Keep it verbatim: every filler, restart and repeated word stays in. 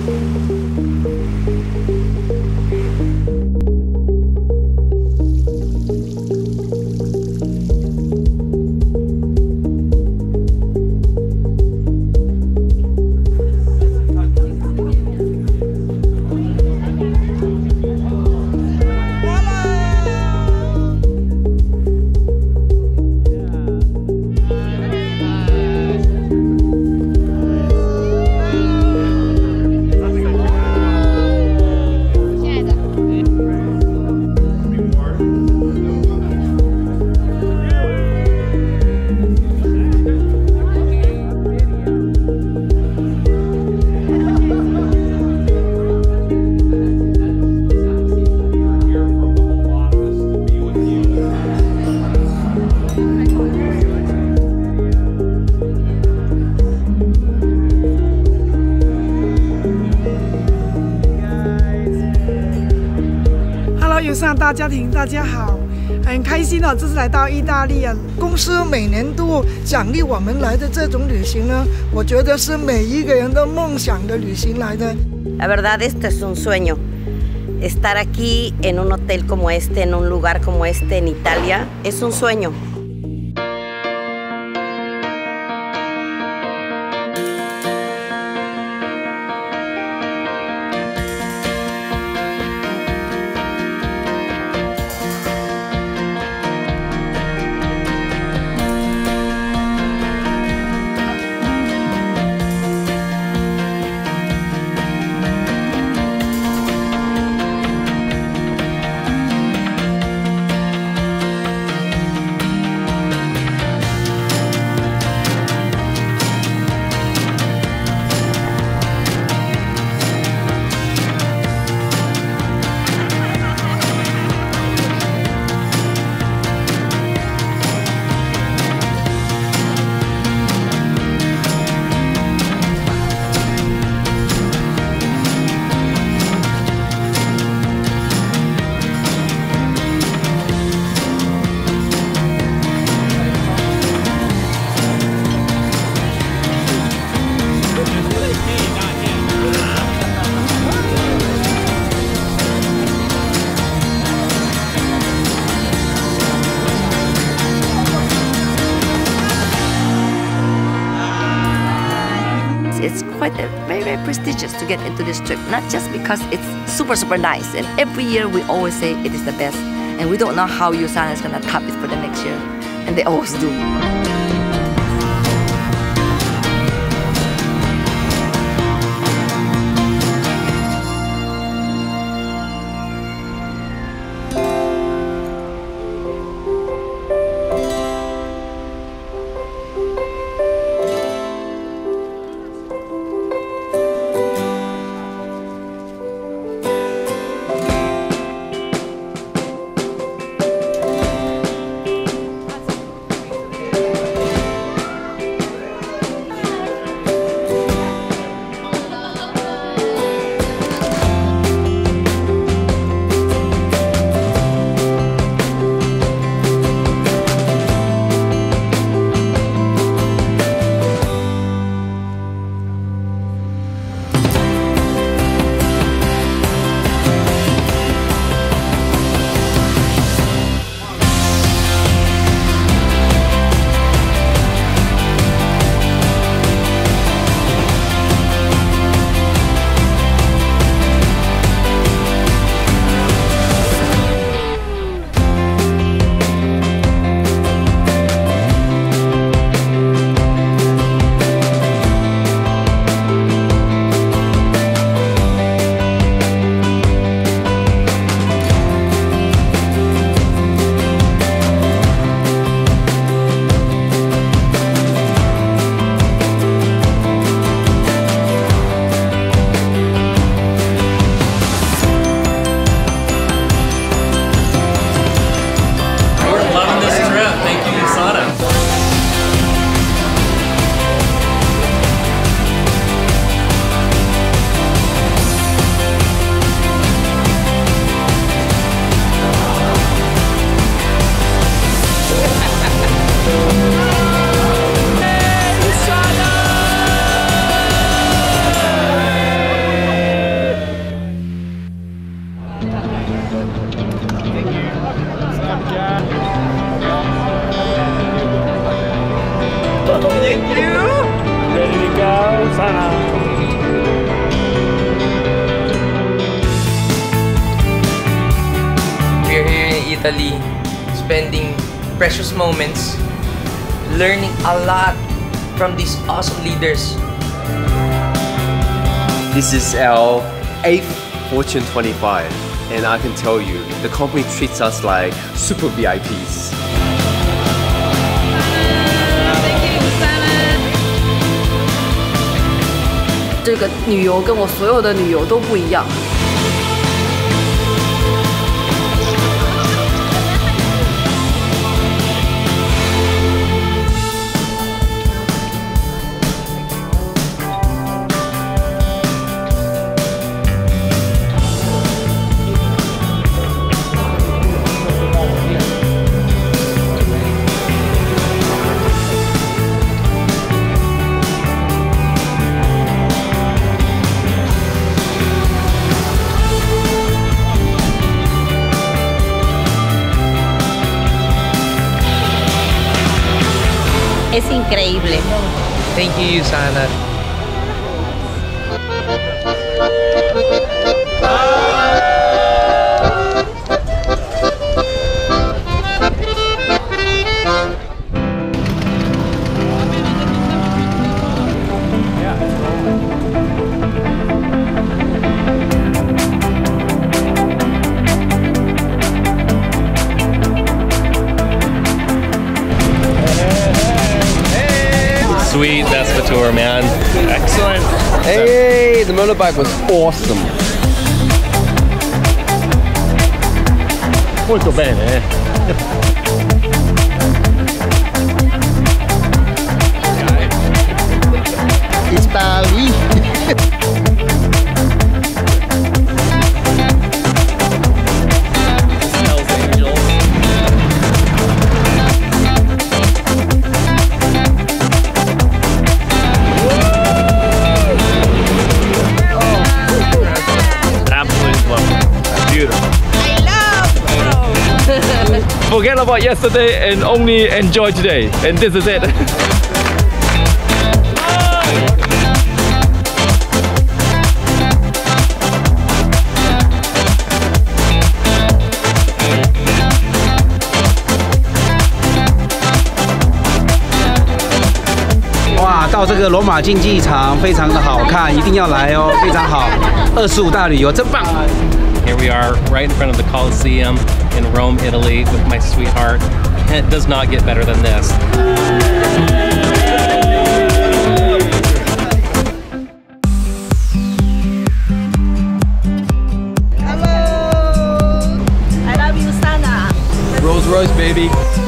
友善大家庭，大家好，很开心哦！这次来到意大利啊，公司每年都奖励我们来的这种旅行呢，我觉得是每一个人的梦想的旅行来的。 La verdad, esto es un sueño. Estar aquí en un hotel como este, en un lugar como este en Italia, es un sueño. It's quite a, very, very prestigious to get into this trip, not just because it's super, super nice. And every year we always say it is the best. And we don't know how USANA is going to top it for the next year. And they always do. Italy, spending precious moments, learning a lot from these awesome leaders. This is our eighth Fortune twenty-five, and I can tell you, the company treats us like super V I Ps. 这个旅游跟我所有的旅游都不一样。 Es increíble. Thank you, USANA. Sweet, that's the tour, man. Excellent. Hey, the motorbike was awesome. Molto bene, eh? Italy. ，beautiful. Forget about yesterday and only enjoy today. And this is it. 哇，到这个罗马竞技场非常的好看，一定要来哦，非常好。二十五大旅游真棒。 Here we are, right in front of the Colosseum in Rome, Italy, with my sweetheart. It does not get better than this. Hello, I love USANA. Rolls Royce, baby.